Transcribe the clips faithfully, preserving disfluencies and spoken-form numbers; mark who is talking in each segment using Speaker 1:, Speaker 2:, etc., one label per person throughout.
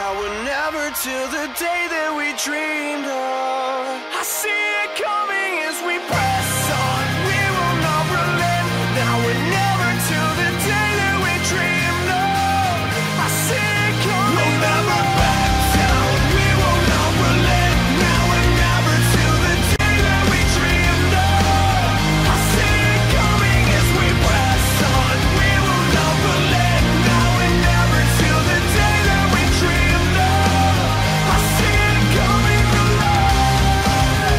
Speaker 1: Now or never till the day that we dreamed of. I see it coming as we press on. We will not relent. Now or never till the day that we dreamed of. I see it coming. We'll never back down. We will not relent. Now or never till the day that we dreamed of. I see it coming as we press on. We will not relent. Now or never till the day that we dreamed of. I see it coming alive.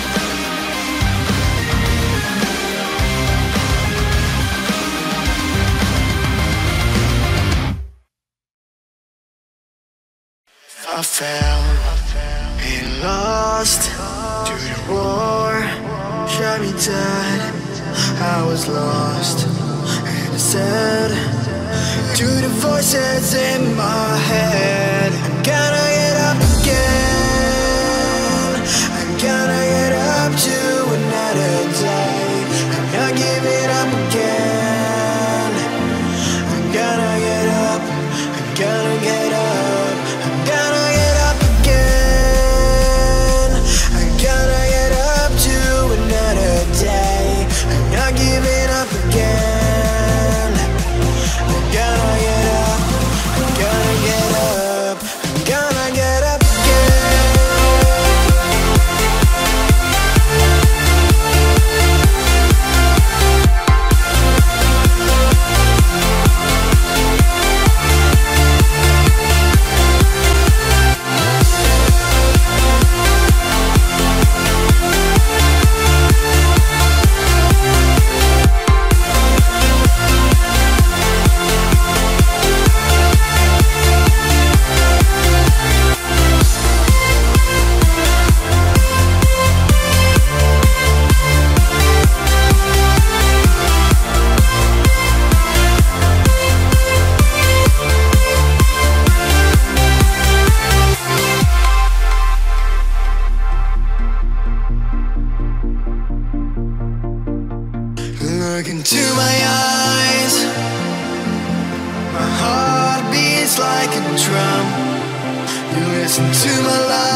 Speaker 1: I fell and lost to the war, shot me dead. I was lost and I said to the voices in my head, I'm gonna get up again. I'm gonna get up to another day. I'm not giving up again. I'm gonna get up. I'm gonna get up. I'm gonna get up again. I'm gonna get up to another day. I'm not giving up again. I'm gonna get up. I'm gonna get up. I'm gonna get up again. Look into my eyes. My heart beats like a drum. You listen to my life.